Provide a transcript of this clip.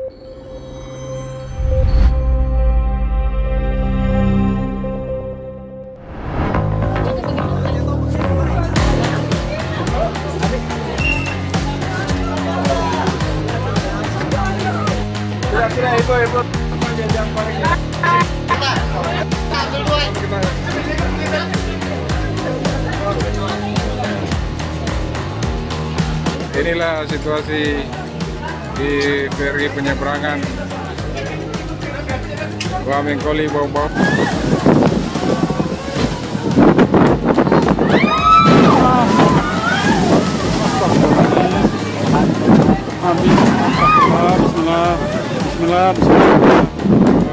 Kira-kira ibu yang paling inilah situasi di feri penyeberangan Wamengkoli Bau-Bau. Bismillah.